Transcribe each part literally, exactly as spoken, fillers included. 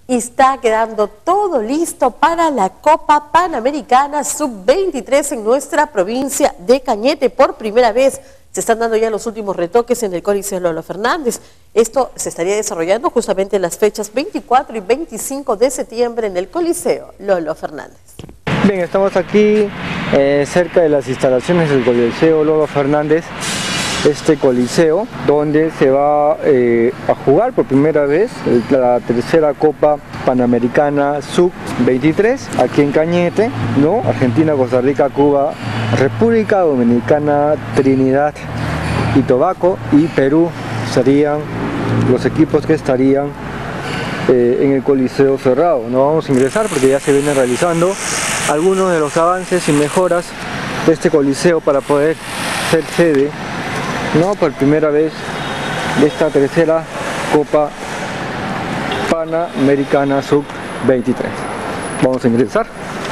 Y está quedando todo listo para la Copa Panamericana sub veintitrés en nuestra provincia de Cañete. Por primera vez se están dando ya los últimos retoques en el Coliseo Lolo Fernández. Esto se estaría desarrollando justamente en las fechas veinticuatro y veinticinco de septiembre en el Coliseo Lolo Fernández. Bien, estamos aquí eh, cerca de las instalaciones del Coliseo Lolo Fernández. Este coliseo donde se va eh, a jugar por primera vez la tercera Copa Panamericana sub veintitrés aquí en Cañete, ¿no? Argentina, Costa Rica, Cuba, República Dominicana, Trinidad y Tobago y Perú serían los equipos que estarían eh, en el coliseo cerrado. No vamos a ingresar porque ya se vienen realizando algunos de los avances y mejoras de este coliseo para poder ser sede, no, por primera vez de esta tercera Copa Panamericana sub veintitrés. Vamos a ingresar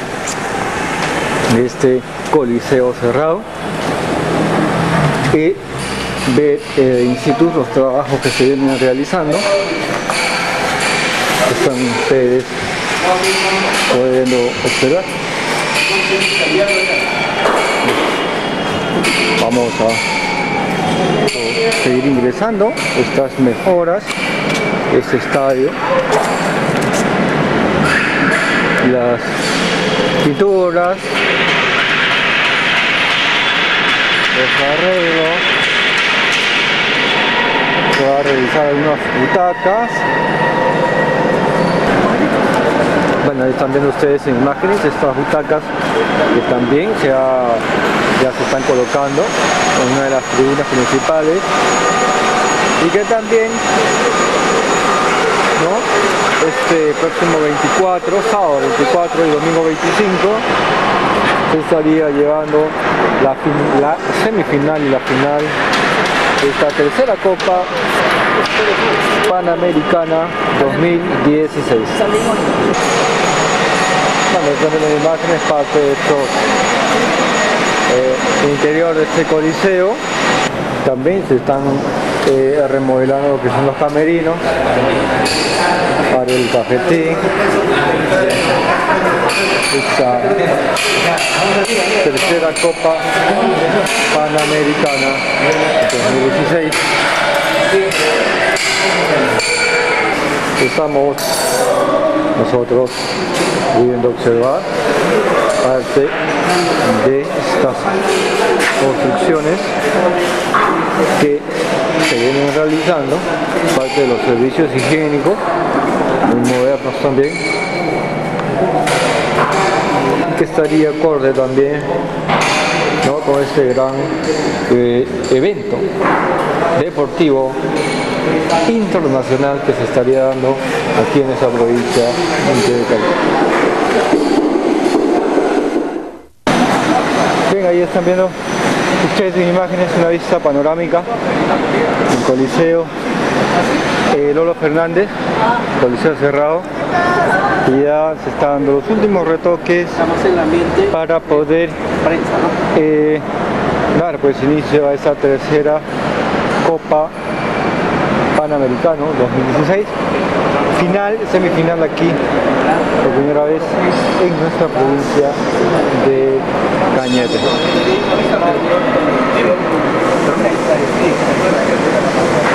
de este coliseo cerrado y ver eh, in situ los trabajos que se vienen realizando. Están ustedes pudiendo observar. Vamos a seguir ingresando estas mejoras, este estadio, las pinturas, los arreglos, se va a realizar algunas butacas. Bueno, ahí están viendo ustedes en imágenes estas butacas que también se ha, ya se están colocando en una de las tribunas principales y que también, ¿no?, este próximo veinticuatro, sábado veinticuatro y domingo veinticinco se estaría llevando la, la semifinal y la final de esta tercera Copa Panamericana dos mil dieciséis. Bueno, también las imágenes parte de esto, eh, el interior de este coliseo. También se están eh, remodelando lo que son los camerinos para el cafetín. Esta tercera Copa Panamericana dos mil dieciséis. Estamos nosotros pudiendo observar parte de estas construcciones que se vienen realizando, parte de los servicios higiénicos muy modernos también, que estaría acorde también, ¿no?, con este gran eh, evento deportivo internacional que se estaría dando aquí en esa provincia de Cali. Bien, ahí están viendo ustedes en imágenes una vista panorámica del Coliseo eh, Lolo Fernández, Coliseo cerrado, y ya se están dando los últimos retoques para poder eh, dar pues inicio a esta tercera Copa Panamericano dos mil dieciséis, final, semifinal aquí por primera vez en nuestra provincia de Cañete.